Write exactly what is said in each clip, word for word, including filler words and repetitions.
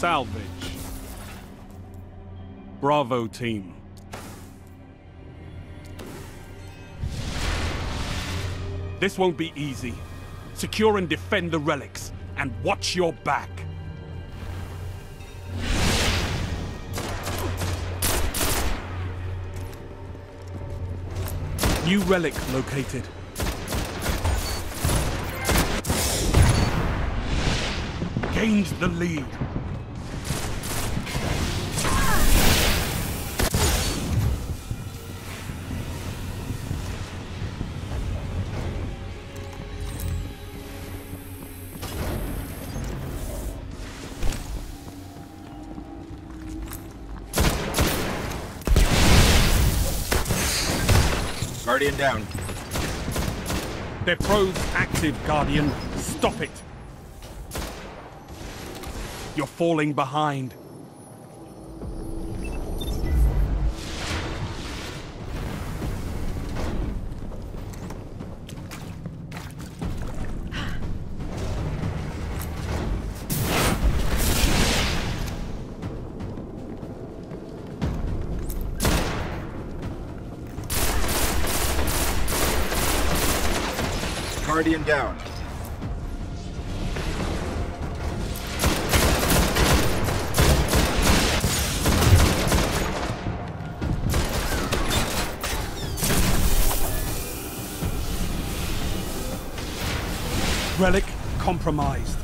salvage. Bravo, team. This won't be easy. Secure and defend the relics, and watch your back. New relic located. Gained the lead. Guardian down. Their probe's active, Guardian. Stop it. You're falling behind. Guardian down. Relic compromised.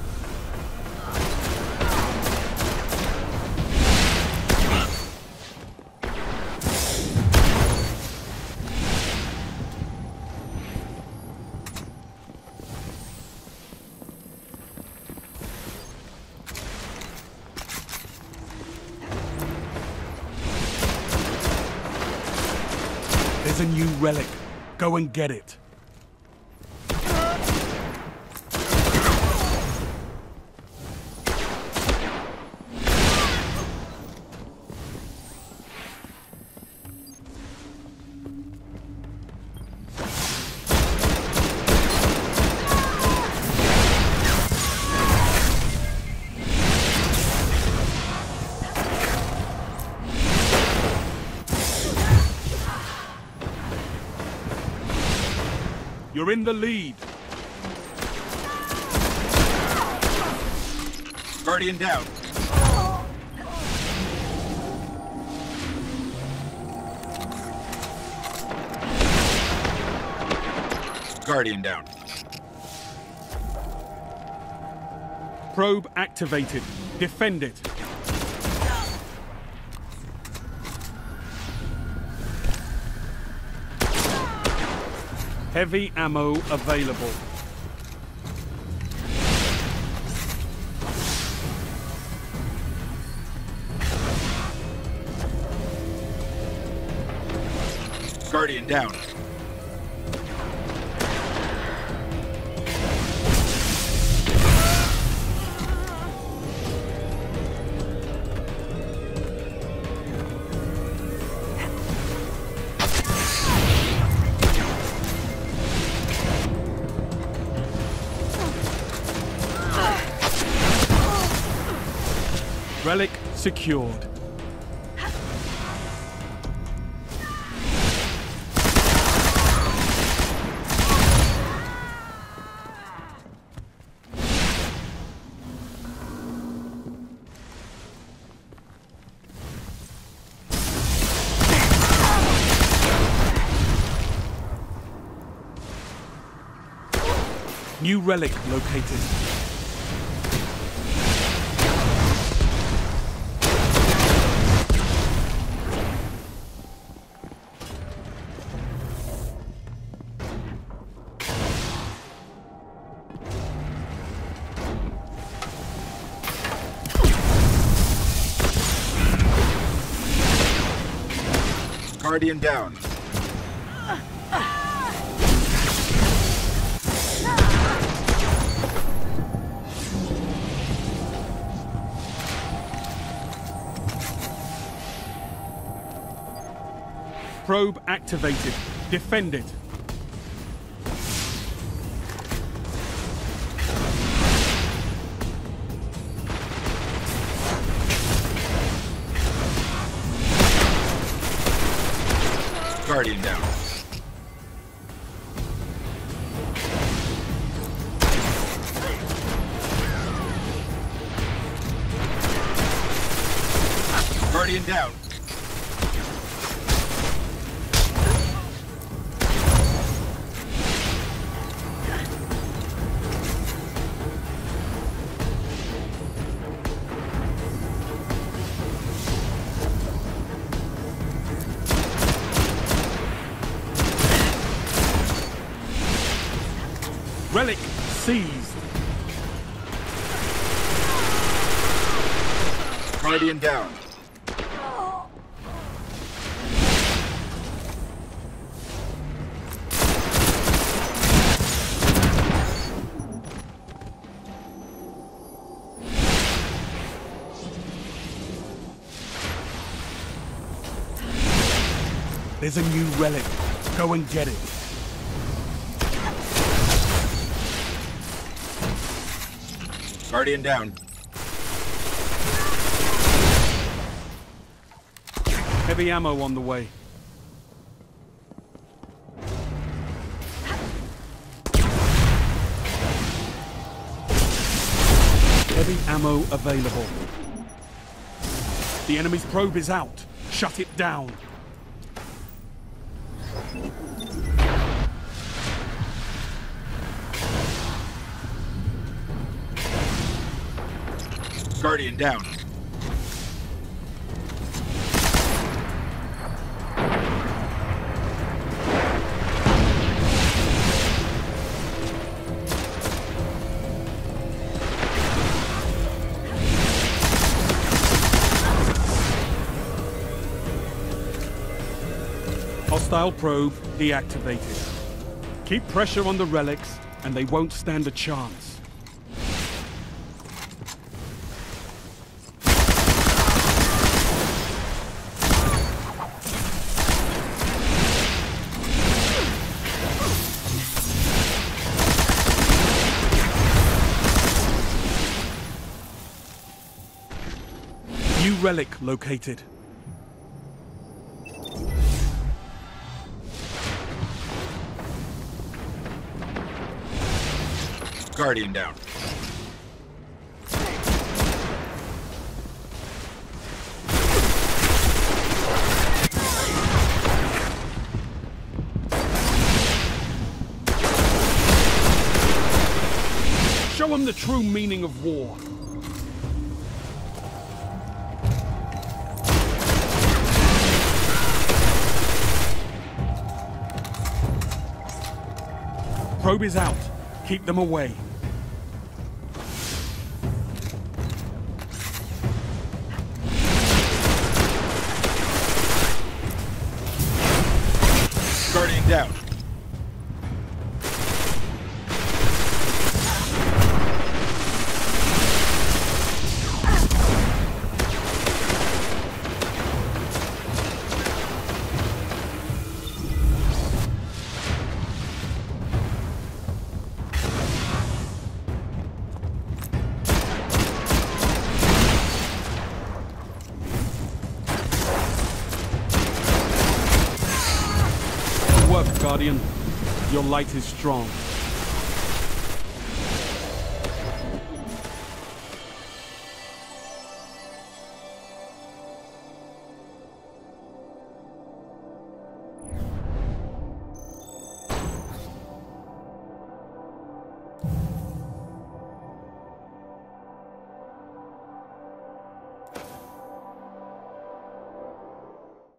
There's a new relic. Go and get it. You're in the lead. Guardian down. Guardian down. Probe activated. Defend it. Heavy ammo available. Guardian down. Relic secured. New relic located. Guardian down. Probe activated. Defend it. Guardian down. Guardian down. Relic seized. Guardian down. There's a new relic. Go and get it. Guardian down. Heavy ammo on the way. Heavy ammo available. The enemy's probe is out. Shut it down. Guardian down. Hostile probe deactivated. Keep pressure on the relics, and they won't stand a chance. New relic located. Guardian down. Show them the true meaning of war. Probe is out. Keep them away. Guardian down. Guardian, your light is strong.